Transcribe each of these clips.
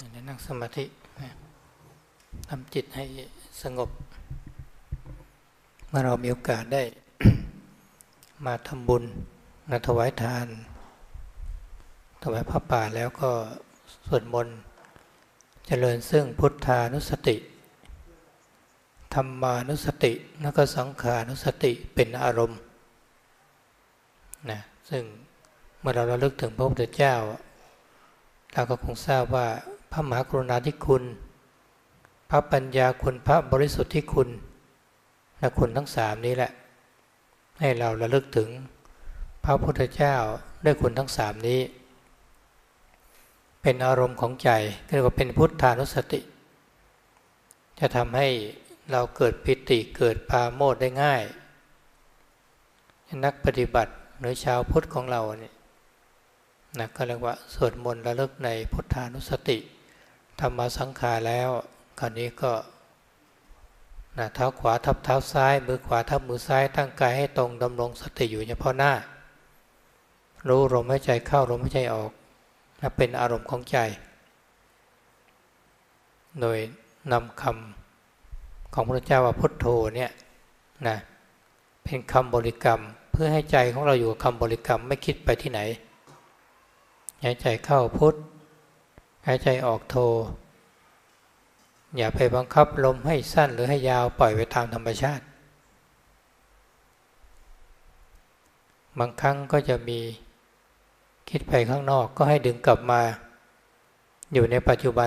ในนั่งสมาธิทำจิตให้สงบเมื่อเรามีโอกาสได้ มาทำบุญมาถวายทานถวายผ้าป่าแล้วก็สวดมนต์เจริญซึ่งพุทธานุสติธรรมานุสติแล้วก็สังขานุสติเป็นอารมณ์นะซึ่งเมื่อเราระลึกถึงพระพุทธเจ้าเราก็คงทราบว่าพระมหากรุณาธิคุณพระปัญญาคุณพระบริสุทธิคุณและคุณทั้งสามนี้แหละให้เราระลึกถึงพระพุทธเจ้าด้วยคุณทั้งสามนี้เป็นอารมณ์ของใจเรียกว่าเป็นพุทธานุสติจะทำให้เราเกิดปิติเกิดปราโมทย์ได้ง่ายนักปฏิบัติหรือชาวพุทธของเราเนี่ยนะก็เรียกว่าสวดมนต์ระลึกในพุทธานุสติธรรมสังขารแล้วคราวนี้ก็นะเท้าขวาทับเท้าซ้ายมือขวาทับมือซ้ายตั้งกายให้ตรงดำรงสติอยู่เฉพาะหน้ารู้ลมหายใจเข้าลมหายใจออกนะเป็นอารมณ์ของใจโดยนำคำของพระเจ้าว่าพุทโธเนี่ยนะเป็นคำบริกรรมเพื่อให้ใจของเราอยู่กับคำบริกรรมไม่คิดไปที่ไหนหายใจเข้าพุทหายใจออกโธอย่าไปบังคับลมให้สั้นหรือให้ยาวปล่อยไปตามธรรมชาติบางครั้งก็จะมีคิดไปข้างนอกก็ให้ดึงกลับมาอยู่ในปัจจุบัน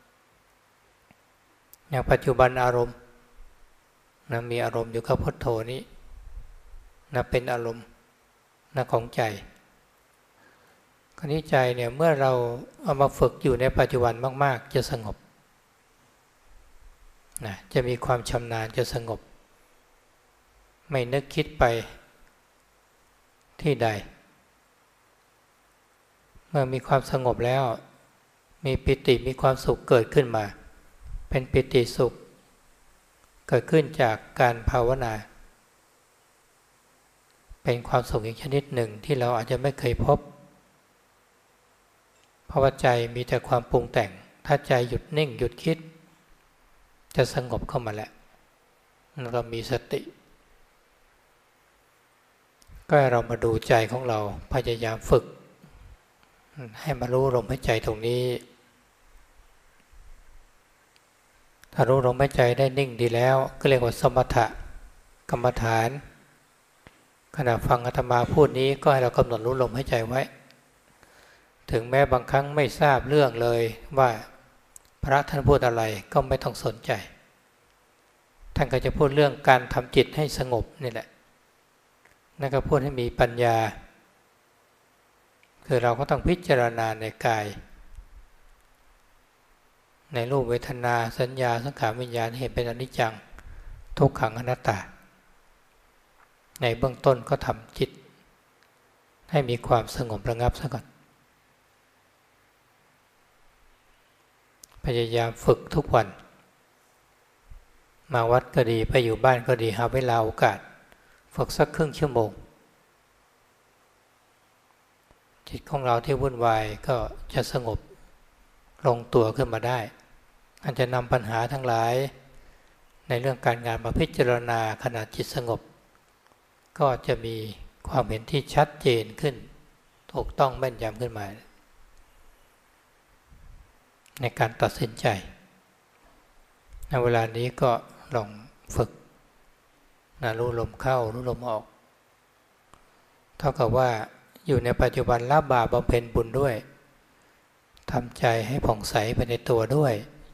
อย่างปัจจุบันอารมณ์นะมีอารมณ์อยู่กับพุทโธนี้นะเป็นอารมณ์นะของใจคราวนี้ใจเนี่ยเมื่อเราเอามาฝึกอยู่ในปัจจุบันมากๆจะสงบนะจะมีความชำนาญจะสงบไม่นึกคิดไปที่ใดเมื่อมีความสงบแล้วมีปิติมีความสุขเกิดขึ้นมาเป็นปิติสุขเกิดขึ้นจากการภาวนาเป็นความสุขอีกชนิดหนึ่งที่เราอาจจะไม่เคยพบเพราะว่าใจมีแต่ความปรุงแต่งถ้าใจหยุดนิ่งหยุดคิดจะสงบเข้ามาแล้วเรามีสติก็ให้เรามาดูใจของเราพยายามฝึกให้มารู้ลมหายใจตรงนี้ถ้ารู้ลมหายใจได้นิ่งดีแล้วก็เรียกว่าสมถะกรรมฐานขณะฟังอาตมาพูดนี้ก็ให้เรากำหนดรู้ลมหายใจไว้ถึงแม้บางครั้งไม่ทราบเรื่องเลยว่าพระท่านพูดอะไรก็ไม่ต้องสนใจท่านก็จะพูดเรื่องการทำจิตให้สงบนี่แหละนั่นก็พูดให้มีปัญญาคือเราก็ต้องพิจารณาในกายในรูปเวทนาสัญญาสังขารวิญญาณเห็นเป็นอนิจจังทุกขังอนัตตาในเบื้องต้นก็ทำจิตให้มีความสงบระงับซะก่อนพยายามฝึกทุกวันมาวัดก็ดีไปอยู่บ้านก็ดีหาเวลาโอกาสฝึกสักครึ่งชั่วโมงจิตของเราที่วุ่นวายก็จะสงบลงตัวขึ้นมาได้อาจจะนำปัญหาทั้งหลายในเรื่องการงานมาพิจารณาขณะจิตสงบก็จะมีความเห็นที่ชัดเจนขึ้นถูกต้องแม่นยำขึ้นมาในการตัดสินใจในเวลานี้ก็ลองฝึกรู้ลมเข้ารู้ลมออกเท่ากับว่าอยู่ในปัจจุบันละบาปบำเพ็ญบุญด้วยทำใจให้ผ่องใสไปในตัวด้วย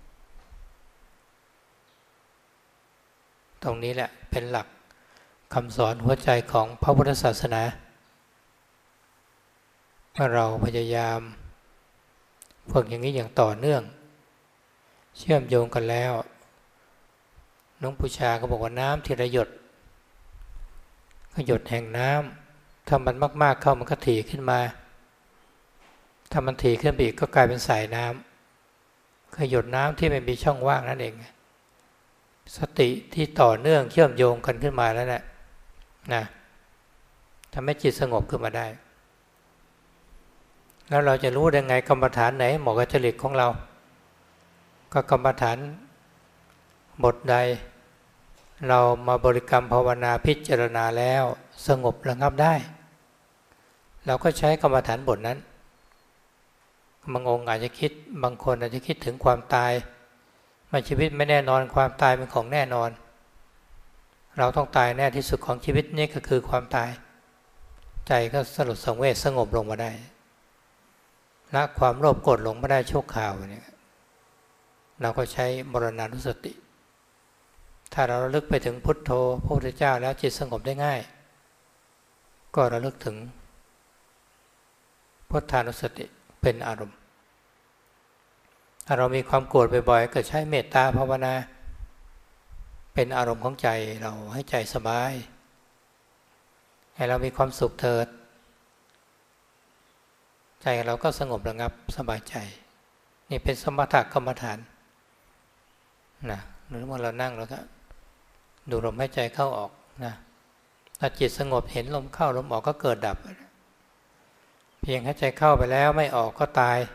ตรงนี้แหละเป็นหลักคำสอนหัวใจของพระพุทธศาสนาเมื่อเราพยายามฝึกอย่างนี้อย่างต่อเนื่องเชื่อมโยงกันแล้วหลวงปู่ชาก็บอกว่าน้ำทีละหยดก็หยดแห่งน้ำถ้ามันมากๆเข้ามันก็ถี่ขึ้นมาถ้ามันถี่ขึ้นไปอีกก็กลายเป็นสายน้ำคือหยดน้ำที่ไม่มีช่องว่างนั่นเองสติที่ต่อเนื่องเชื่อมโยงกันขึ้นมาแล้วนะทำให้จิตสงบขึ้นมาได้แล้วเราจะรู้ได้ไงกรรมฐานไหนเหมาะกับจริตของเราก็กรรมฐานบทใดเรามาบริกรรมภาวนาพิจารณาแล้วสงบระงับได้เราก็ใช้กรรมฐานบทนั้นบางองค์อาจจะคิดบางคนอาจจะคิดถึงความตายมาชีวิตไม่แน่นอนความตายเป็นของแน่นอนเราต้องตายแน่ที่สุดของชีวิตนี้ก็คือความตายใจก็สลดสังเวชสงบลงมาได้ละความโลภโกรธหลงไม่ได้ชั่วคราวเนี่ยเราก็ใช้มรณานุสติถ้าเราระลึกไปถึงพุทโธพระพุทธเจ้าแล้วจิตสงบได้ง่ายก็ระลึกถึงพุทธานุสติเป็นอารมณ์ถ้าเรามีความโกรธบ่อยๆก็ใช้เมตตาภาวนาเป็นอารมณ์ของใจเราให้ใจสบายให้เรามีความสุขเถิดใจเราก็สงบระงับสบายใจนี่เป็นสมถกรรมฐานนะหรือว่าเรานั่งแล้วก็ดูลมหายใจเข้าออกนะถ้าจิตสงบเห็นลมเข้าลมออกก็เกิดดับเพียงหายใจเข้าไปแล้วไม่ออกก็ตาย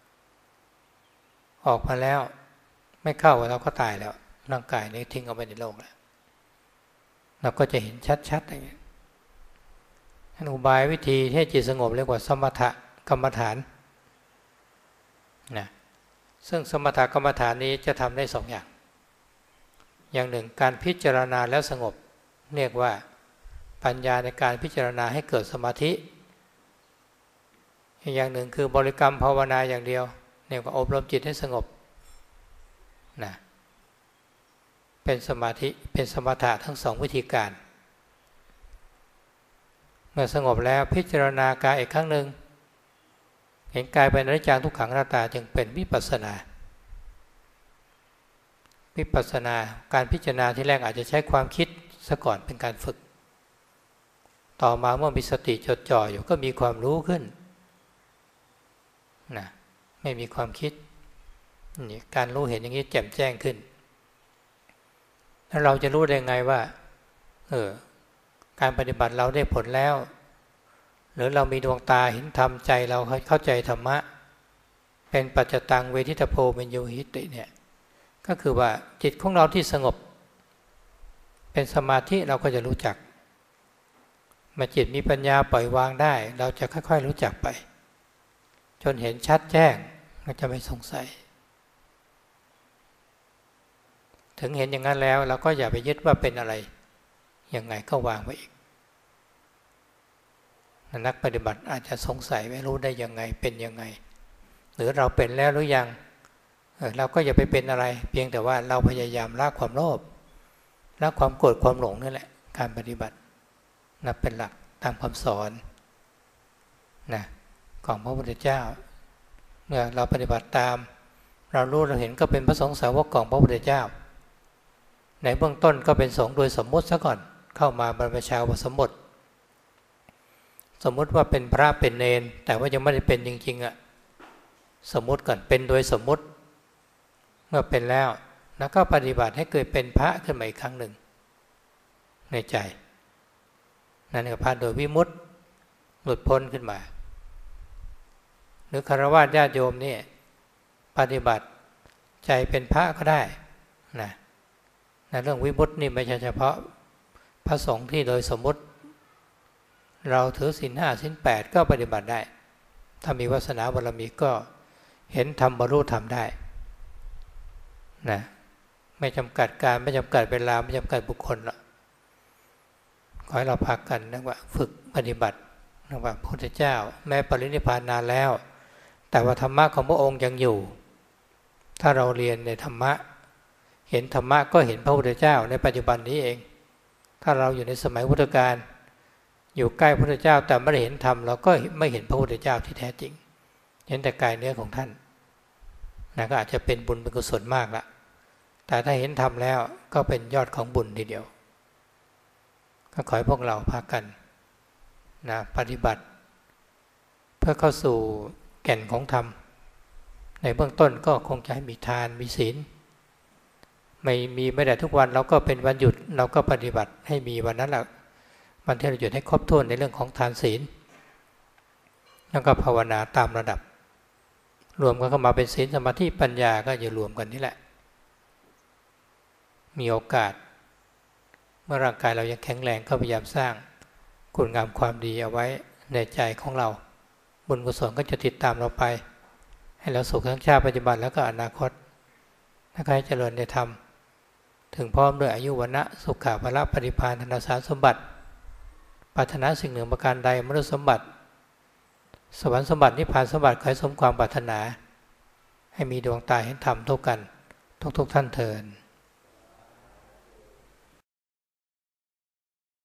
ออกมาแล้วไม่เข้าเราก็ตายแล้วร่างกายนี้ทิ้งเอาไปในโลกแล้วเราก็จะเห็นชัดๆอย่างนี้อุบายวิธีให้จิตสงบเรียกว่าสมถกรรมฐานนะซึ่งสมถกรรมฐานนี้จะทำได้สองอย่างหนึ่งการพิจารณาแล้วสงบเรียกว่าปัญญาในการพิจารณาให้เกิดสมาธิอีกอย่างหนึ่งคือบริกรรมภาวนาอย่างเดียวเรียกว่าอบรมจิตให้สงบนะเป็นสมาธิเป็นสมถะทั้งสองวิธีการเมื่อสงบแล้วพิจารณากายอีกครั้งหนึ่งเห็นกายเป็นอนิจจังทุกขังอนัตตาจึงเป็นวิปัสสนาการพิจารณาที่แรกอาจจะใช้ความคิดซะก่อนเป็นการฝึกต่อมาเมื่อมีสติจดจ่ออยู่ก็มีความรู้ขึ้นนะไม่มีความคิดนี่การรู้เห็นอย่างนี้แจ่มแจ้งขึ้นแล้วเราจะรู้ได้ไงว่าการปฏิบัติเราได้ผลแล้วหรือเรามีดวงตาเห็นธรรมใจเราเข้าใจธรรมะเป็นปัจจตังเวทิตโพเมญโยหิติเนี่ยก็คือว่าจิตของเราที่สงบเป็นสมาธิเราก็จะรู้จักเมื่อจิตมีปัญญาปล่อยวางได้เราจะค่อยๆรู้จักไปจนเห็นชัดแจ้งก็จะไม่สงสัยถึงเห็นอย่างนั้นแล้วเราก็อย่าไปยึดว่าเป็นอะไรยังไงก็วางไว้อีกนักปฏิบัติอาจจะสงสัยไม่รู้ได้ยังไงเป็นยังไงหรือเราเป็นแล้วหรือยังเราก็อย่าไปเป็นอะไรเพียงแต่ว่าเราพยายามละความโลภละความโกรธความหลงนั่นแหละการปฏิบัตินับเป็นหลักตามคำสอนนะของพระพุทธเจ้าเมื่อเราปฏิบัติตามเรารู้เราเห็นก็เป็นพระสงฆ์สาวกของพระพุทธเจ้าในเบื้องต้นก็เป็นสงฆ์โดยสมมติซะก่อนเข้ามาบรรพชาอุปสมบทสมมติว่าเป็นพระเป็นเณรแต่ว่ายังไม่ได้เป็นจริงๆสมมติก่อนเป็นโดยสมมติเมื่อเป็นแล้วก็ปฏิบัติให้เกิดเป็นพระขึ้นมาอีกครั้งหนึ่งในใจนั่นก็พระโดยวิมุตติหลุดพ้นขึ้นมาหรือฆราวาสญาติโยมนี่ปฏิบัติใจเป็นพระก็ได้นะเรื่องวิมุตตินี่ไม่ใช่เฉพาะพระสงฆ์ที่โดยสมมติเราถือศีล 5 ศีล 8ก็ปฏิบัติได้ถ้ามีวาสนาบารมีก็เห็นธรรมบรรลุธรรมได้นะไม่จำกัดการไม่จำกัดเวลาไม่จำกัดบุคคลหรอกขอให้เราพักกันนะว่าฝึกปฏิบัตินะว่าพระพุทธเจ้าแม้ปรินิพพานนานแล้วแต่ว่าธรรมะของพระองค์ยังอยู่ถ้าเราเรียนในธรรมะเห็นธรรมะก็เห็นพระพุทธเจ้าในปัจจุบันนี้เองถ้าเราอยู่ในสมัยพุทธกาลอยู่ใกล้พระพุทธเจ้าแต่ไม่ได้เห็นธรรมเราก็ไม่เห็นพระพุทธเจ้าที่แท้จริงเห็นแต่กายเนื้อของท่านนะก็อาจจะเป็นบุญเป็นกุศลมากละแต่ถ้าเห็นธรรมแล้วก็เป็นยอดของบุญทีเดียวก็ขอให้พวกเราพากันนะปฏิบัติเพื่อเข้าสู่แก่นของธรรมในเบื้องต้นก็คงจะให้มีทานมีศีลไม่ได้ทุกวันเราก็เป็นวันหยุดเราก็ปฏิบัติให้มีวันนั้นแหละวันที่เราหยุดให้ครบถ้วนในเรื่องของทานศีลแล้วก็ภาวนาตามระดับรวมกันเข้ามาเป็นศีลสมาธิปัญญาก็จะรวมกันนี่แหละมีโอกาสเมื่อร่างกายเรายังแข็งแรงก็พยายามสร้างคุณงามความดีเอาไว้ในใจของเราบุญกุศลก็จะติดตามเราไปให้เราสุขทั้งชาติปัจจุบันแล้วก็อนาคตถ้าใครเจริญในธรรมถึงพร้อมด้วยอายุวรรณะสุขะพละปฏิภาณธนสารสมบัติปรารถนาสิ่งหนึ่งประการใดมนุษย์สมบัติสวรรค์สมบัตินิพพานสมบัติขอให้สมความปรารถนาให้มีดวงตาเห็นธรรมเท่ากันทุกท่านเทอญ